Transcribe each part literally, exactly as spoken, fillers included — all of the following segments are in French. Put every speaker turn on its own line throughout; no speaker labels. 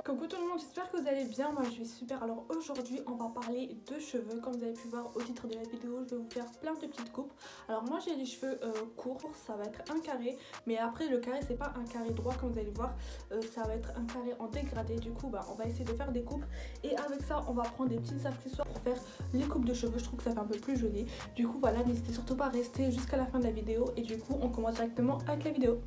Coucou tout le monde, j'espère que vous allez bien, moi je vais super. Alors aujourd'hui on va parler de cheveux. Comme vous avez pu voir au titre de la vidéo, je vais vous faire plein de petites coupes. Alors moi j'ai les cheveux euh, courts, ça va être un carré. Mais après le carré c'est pas un carré droit comme vous allez voir, euh, ça va être un carré en dégradé. Du coup bah, on va essayer de faire des coupes. Et avec ça on va prendre des petits accessoires pour faire les coupes de cheveux. Je trouve que ça fait un peu plus joli. Du coup voilà, n'hésitez surtout pas à rester jusqu'à la fin de la vidéo. Et du coup on commence directement avec la vidéo.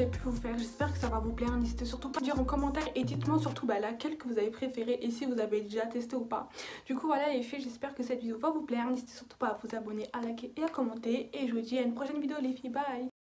pu vous faire. J'espère que ça va vous plaire. N'hésitez surtout pas à dire en commentaire et dites-moi surtout bah, laquelle que vous avez préféré et si vous avez déjà testé ou pas. Du coup voilà les filles, j'espère que cette vidéo va vous plaire. N'hésitez surtout pas à vous abonner, à liker et à commenter. Et je vous dis à une prochaine vidéo les filles. Bye.